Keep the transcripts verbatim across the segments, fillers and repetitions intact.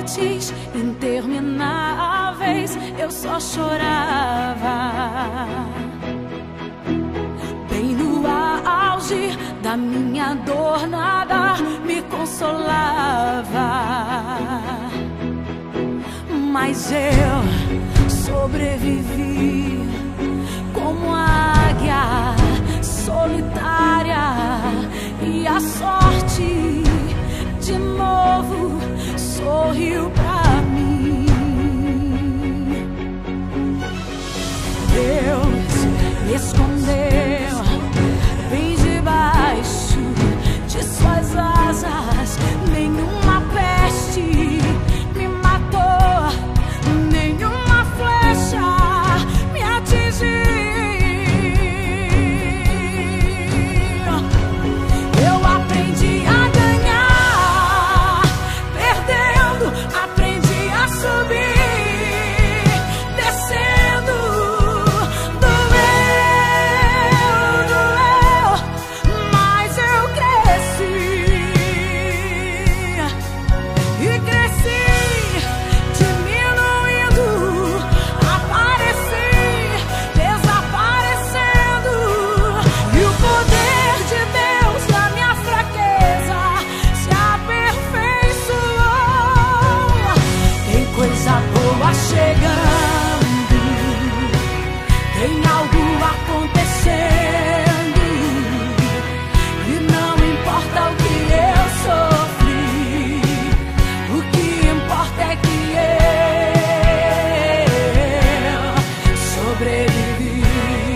noites intermináveis eu só chorava. Bem no auge da minha dor, nada me consolava. Mas eu sobrevivi como águia solitária, e a sorte de novo sorriu pra mim. Deus me escondeu bem debaixo de suas asas. Nenhuma peste me matou, nenhuma flecha me atingiu. Eu aprendi a ganhar perdendo, aprendi a subir descendo. Doeu, doeu, mas eu cresci e cresci, diminuindo, apareci, desaparecendo. E o poder de Deus na minha fraqueza se aperfeiçoou. Tem coisa boa chegando, tem algo acontecendo, e não importa o que eu sofri, o que importa é que eu sobrevivi.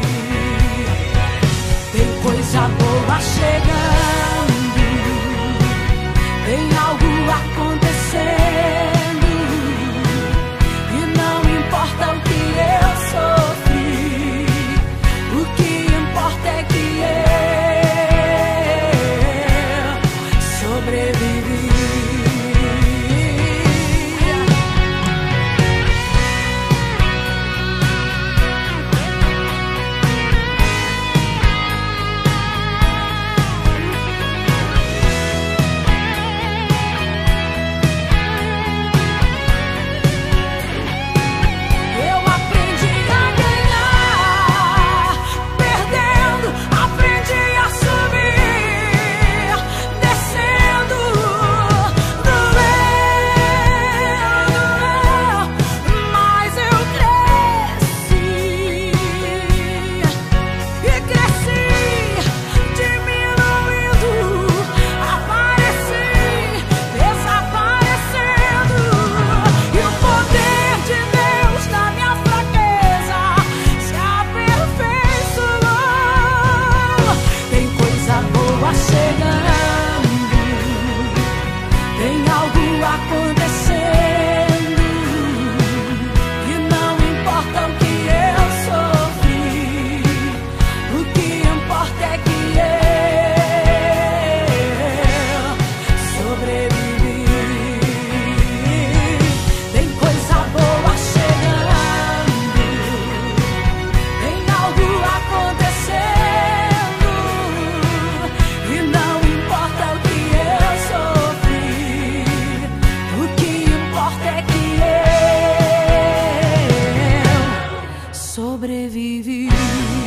Tem coisa boa chegando, tem algo acontecendo, e não importa o que eu sofri, o que importa é que eu sobrevivi. Eu aprendi a ganhar perdendo, aprendi a subir descendo. Doeu, doeu, mas eu cresci e cresci, diminuindo, apareci, desaparecendo. E o poder de Deus na minha fraqueza se aperfeiçoou. Tem coisa boa chegando, tem algo acontecendo, e não importa o que eu sofri, o que importa é que eu sobrevivi. Tem coisa boa chegando, tem algo acontecendo, e não importa o que eu sofri, o que importa é que eu sobrevivi.